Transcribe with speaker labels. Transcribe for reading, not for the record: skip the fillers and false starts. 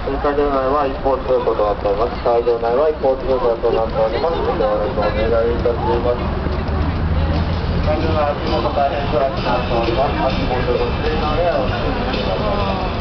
Speaker 1: 車両内は一方通行となっております。会場内は一方通行となっております。ご協力お願いいたします。会場内足元大変暗くなっております。足元ご注意の上お願いします。